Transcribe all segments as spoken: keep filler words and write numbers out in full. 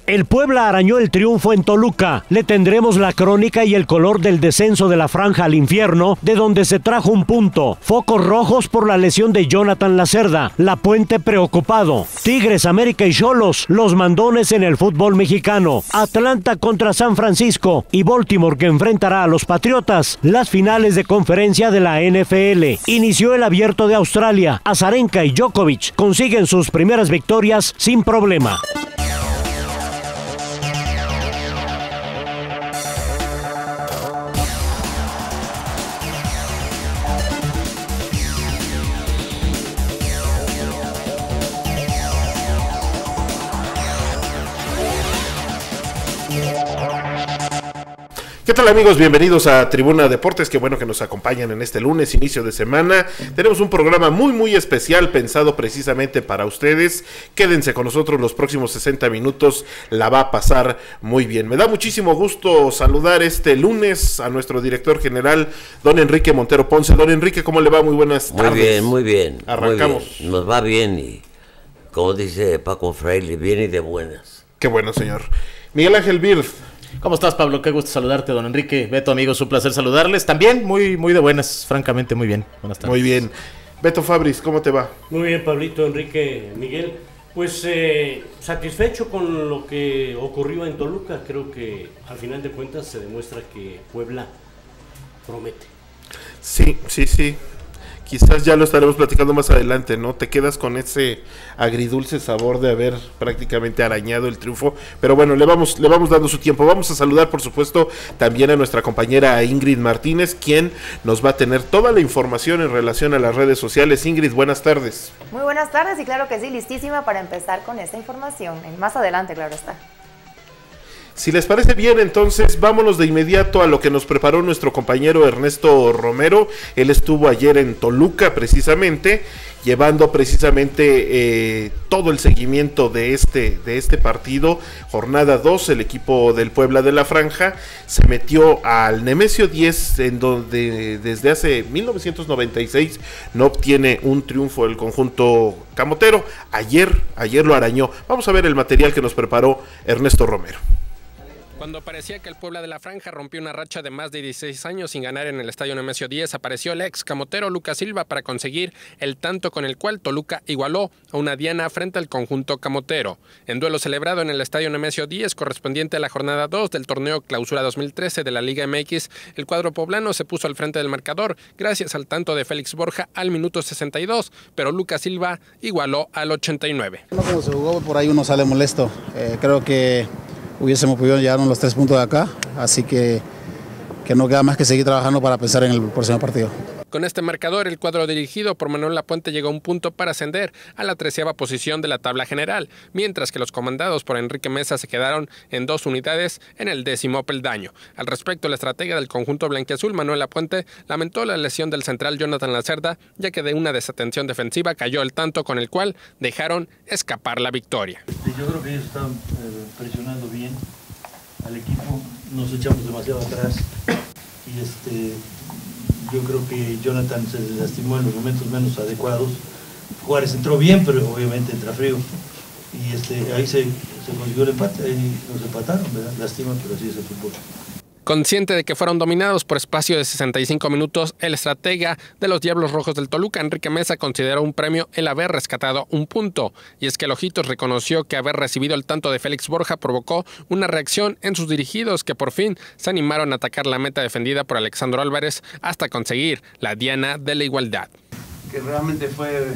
El Puebla arañó el triunfo en Toluca. Le tendremos la crónica y el color del descenso de la franja al infierno, de donde se trajo un punto. Focos rojos por la lesión de Jonathan Lacerda. La Puente preocupado. Tigres, América y Xolos, los mandones en el fútbol mexicano. Atlanta contra San Francisco y Baltimore, que enfrentará a los Patriotas. Las finales de conferencia de la N F L. Inició el Abierto de Australia. Azarenka y Djokovic consiguen sus primeras victorias sin problema. ¿Qué tal, amigos? Bienvenidos a Tribuna Deportes. Qué bueno que nos acompañan en este lunes, inicio de semana. Tenemos un programa muy muy especial pensado precisamente para ustedes. Quédense con nosotros los próximos sesenta minutos, la va a pasar muy bien. Me da muchísimo gusto saludar este lunes a nuestro director general, don Enrique Montero Ponce. Don Enrique, ¿cómo le va? Muy buenas tardes. Muy bien, muy bien. Arrancamos. Muy bien. Nos va bien y, como dice Paco Fraile, bien y de buenas. Qué bueno, señor. Miguel Ángel Birth. ¿Cómo estás, Pablo? Qué gusto saludarte, don Enrique. Beto, amigos, un placer saludarles. También muy, muy de buenas, francamente, muy bien. Buenas tardes. Muy bien. Beto Fabris, ¿cómo te va? Muy bien, Pablito, Enrique, Miguel. Pues eh, satisfecho con lo que ocurrió en Toluca. Creo que al final de cuentas se demuestra que Puebla promete. Sí, sí, sí. Quizás ya lo estaremos platicando más adelante, ¿no? Te quedas con ese agridulce sabor de haber prácticamente arañado el triunfo, pero bueno, le vamos, le vamos dando su tiempo. Vamos a saludar, por supuesto, también a nuestra compañera Ingrid Martínez, quien nos va a tener toda la información en relación a las redes sociales. Ingrid, buenas tardes. Muy buenas tardes y claro que sí, listísima para empezar con esta información. Más adelante, claro está. Si les parece bien, entonces vámonos de inmediato a lo que nos preparó nuestro compañero Ernesto Romero. Él estuvo ayer en Toluca precisamente, llevando precisamente eh, todo el seguimiento de este, de este partido. Jornada dos, el equipo del Puebla de la Franja se metió al Nemesio diez, en donde desde hace mil novecientos noventa y seis no obtiene un triunfo el conjunto camotero. Ayer, ayer lo arañó. Vamos a ver el material que nos preparó Ernesto Romero. Cuando parecía que el Puebla de la Franja rompió una racha de más de dieciséis años sin ganar en el Estadio Nemesio diez, apareció el ex camotero Lucas Silva para conseguir el tanto con el cual Toluca igualó a una diana frente al conjunto camotero. En duelo celebrado en el Estadio Nemesio diez, correspondiente a la jornada dos del torneo Clausura dos mil trece de la Liga M X, el cuadro poblano se puso al frente del marcador gracias al tanto de Félix Borja al minuto sesenta y dos, pero Lucas Silva igualó al ochenta y nueve. No, como se jugó, por ahí uno sale molesto. Eh, creo que hubiésemos podido llevarnos los tres puntos de acá, así que, que no queda más que seguir trabajando para pensar en el próximo partido. Con este marcador, el cuadro dirigido por Manuel Lapuente llegó a un punto para ascender a la treceava posición de la tabla general, mientras que los comandados por Enrique Mesa se quedaron en dos unidades en el décimo peldaño. Al respecto, la estratega del conjunto blanquiazul, Manuel Lapuente, lamentó la lesión del central Jonathan Lacerda, ya que de una desatención defensiva cayó el tanto con el cual dejaron escapar la victoria. Yo creo que ellos están eh, presionando bien al equipo, nos echamos demasiado atrás y este... Yo creo que Jonathan se lastimó en los momentos menos adecuados. Juárez entró bien, pero obviamente entra frío. Y este, ahí se, se consiguió el empate, ahí nos empataron, ¿verdad? Lástima, pero así es el fútbol. Consciente de que fueron dominados por espacio de sesenta y cinco minutos, el estratega de los Diablos Rojos del Toluca, Enrique Mesa, consideró un premio el haber rescatado un punto. Y es que el Ojitos reconoció que haber recibido el tanto de Félix Borja provocó una reacción en sus dirigidos que por fin se animaron a atacar la meta defendida por Alexandro Álvarez hasta conseguir la diana de la igualdad. Que realmente fue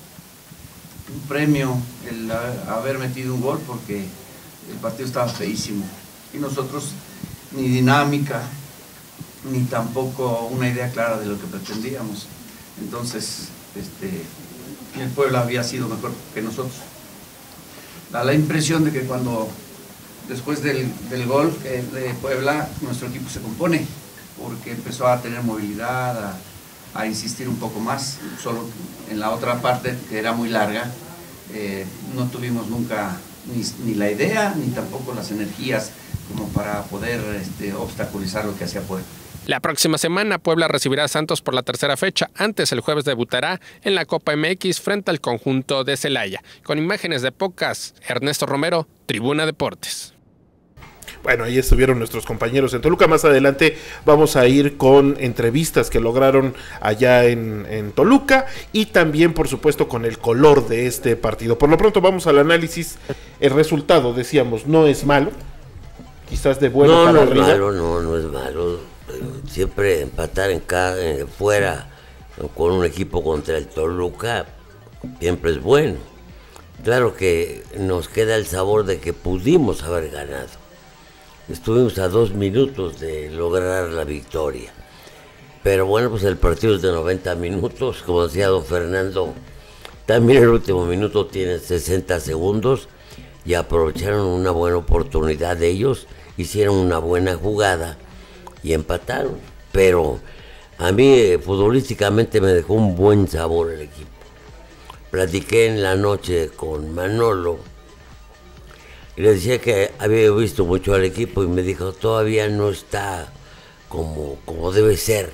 un premio el haber metido un gol porque el partido estaba feísimo y nosotros ni dinámica, ni tampoco una idea clara de lo que pretendíamos. Entonces, este, el Puebla había sido mejor que nosotros. Da la impresión de que cuando, después del, del gol de Puebla, nuestro equipo se compone, porque empezó a tener movilidad, a, a insistir un poco más. Solo en la otra parte, que era muy larga, eh, no tuvimos nunca ni, ni la idea, ni tampoco las energías como para poder este, obstaculizar lo que hacía Puebla. La próxima semana Puebla recibirá a Santos por la tercera fecha. Antes, el jueves debutará en la Copa M X frente al conjunto de Celaya. Con imágenes de Pocas, Ernesto Romero, Tribuna Deportes. Bueno, ahí estuvieron nuestros compañeros en Toluca. Más adelante vamos a ir con entrevistas que lograron allá en, en Toluca y también, por supuesto, con el color de este partido. Por lo pronto vamos al análisis. El resultado, decíamos, no es malo. Quizás de bueno no, para no es arriba. malo, no, no es malo. Siempre empatar en cada, eh, fuera con un equipo contra el Toluca siempre es bueno. Claro que nos queda el sabor de que pudimos haber ganado. Estuvimos a dos minutos de lograr la victoria. Pero bueno, pues el partido es de noventa minutos, como decía don Fernando. También el último minuto tiene sesenta segundos y aprovecharon una buena oportunidad de ellos, hicieron una buena jugada y empataron. Pero a mí eh, futbolísticamente me dejó un buen sabor el equipo. Platiqué en la noche con Manolo y le decía que había visto mucho al equipo y me dijo, todavía no está como, como debe ser.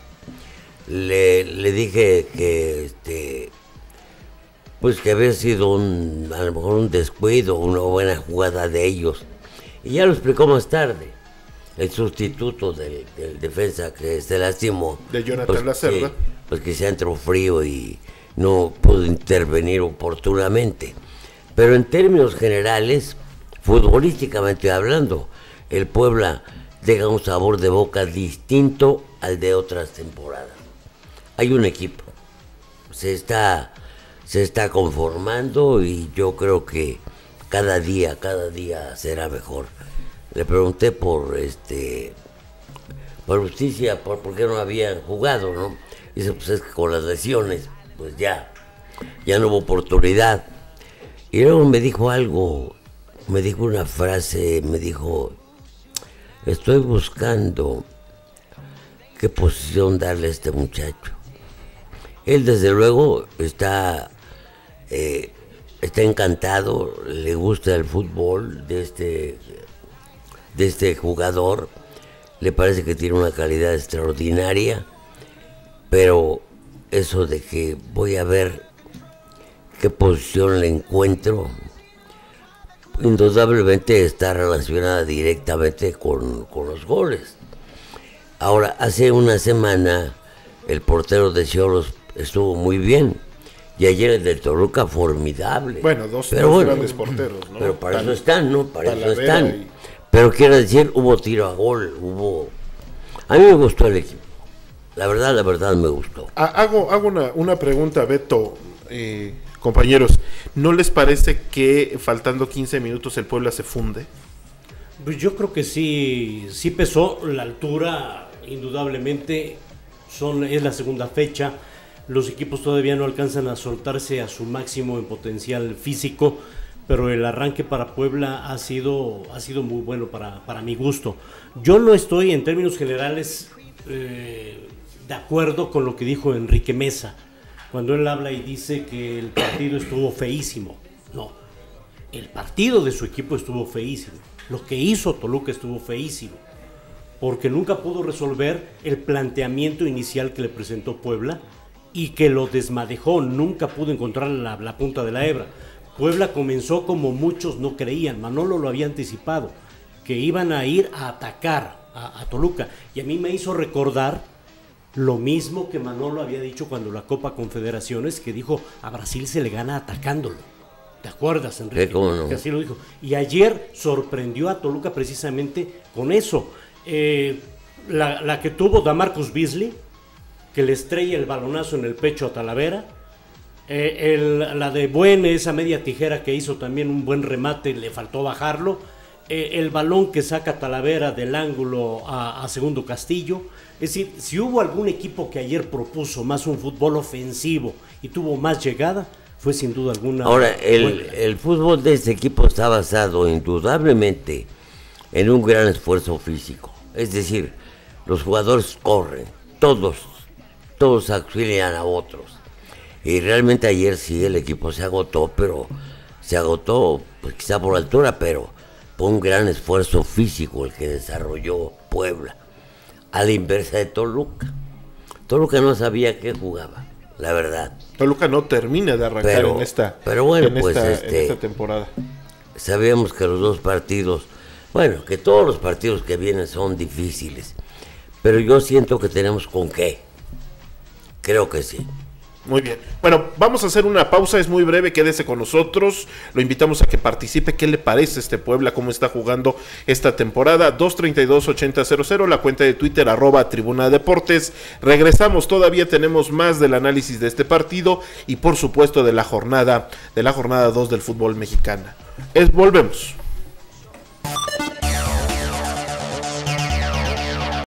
Le, le dije que este pues que había sido un, a lo mejor un descuido, una buena jugada de ellos. Y ya lo explicó más tarde. El sustituto del, del defensa que se lastimó. De Jonathan pues, Lacerda. Que, pues que se entró frío y no pudo intervenir oportunamente. Pero en términos generales, futbolísticamente hablando, el Puebla deja un sabor de boca distinto al de otras temporadas. Hay un equipo, se está, se está conformando y yo creo que cada día, cada día será mejor. Le pregunté por este, por justicia, por, por qué no habían jugado, ¿no? Dice, pues es que con las lesiones, pues ya, ya no hubo oportunidad. Y luego me dijo algo. Me dijo una frase, me dijo, estoy buscando qué posición darle a este muchacho. Él desde luego está, eh, está encantado, le gusta el fútbol de este, de este jugador, le parece que tiene una calidad extraordinaria, pero eso de que voy a ver qué posición le encuentro, indudablemente está relacionada directamente con, con los goles. Ahora, hace una semana el portero de Xolos estuvo muy bien y ayer el de Toluca formidable. Bueno, dos, pero dos bueno, grandes porteros, ¿no? Pero para Tal, eso están, ¿no? Para eso están. Y... Pero quiero decir, hubo tiro a gol, hubo... A mí me gustó el equipo. La verdad, la verdad me gustó. Hago, hago una, una pregunta, Beto. Eh... Compañeros, ¿no les parece que faltando quince minutos el Puebla se funde? Pues yo creo que sí, sí pesó la altura, indudablemente. Son, es la segunda fecha, los equipos todavía no alcanzan a soltarse a su máximo en potencial físico, pero el arranque para Puebla ha sido, ha sido muy bueno para, para mi gusto. Yo no estoy en términos generales eh, de acuerdo con lo que dijo Enrique Mesa, cuando él habla y dice que el partido estuvo feísimo. No, el partido de su equipo estuvo feísimo. Lo que hizo Toluca estuvo feísimo, porque nunca pudo resolver el planteamiento inicial que le presentó Puebla y que lo desmadejó, nunca pudo encontrar la, la punta de la hebra. Puebla comenzó como muchos no creían, Manolo lo había anticipado, que iban a ir a atacar a, a Toluca, y a mí me hizo recordar lo mismo que Manolo había dicho cuando la Copa Confederaciones, que dijo, a Brasil se le gana atacándolo. ¿Te acuerdas, Enrique? ¿Cómo no? Que así lo dijo. Y ayer sorprendió a Toluca precisamente con eso. Eh, la, la que tuvo Damarcus Beasley, que le estrella el balonazo en el pecho a Talavera. Eh, el, la de Buene, esa media tijera que hizo también un buen remate, le faltó bajarlo. Eh, el balón que saca Talavera del ángulo a, a Segundo Castillo. Es decir, si hubo algún equipo que ayer propuso más un fútbol ofensivo y tuvo más llegada, fue sin duda alguna. Ahora, el, el fútbol de este equipo está basado indudablemente en un gran esfuerzo físico. Es decir, los jugadores corren, todos, todos auxilian a otros. Y realmente ayer sí el equipo se agotó, pero se agotó pues, quizá por altura, pero fue un gran esfuerzo físico el que desarrolló Puebla. a la inversa de Toluca. Toluca no sabía qué jugaba, la verdad. Toluca no termina de arrancar pero, en, esta, pero bueno, en, pues esta, este, en esta temporada. Sabíamos que los dos partidos, bueno, que todos los partidos que vienen son difíciles, pero yo siento que tenemos con qué. Creo que sí. Muy bien. Bueno, vamos a hacer una pausa, es muy breve, quédese con nosotros. Lo invitamos a que participe. ¿Qué le parece este Puebla? ¿Cómo está jugando esta temporada? dos treinta y dos, ochenta cero cero, la cuenta de Twitter, arroba Tribuna Deportes. Regresamos, todavía tenemos más del análisis de este partido y por supuesto de la jornada, de la jornada dos del fútbol mexicano. Es, volvemos.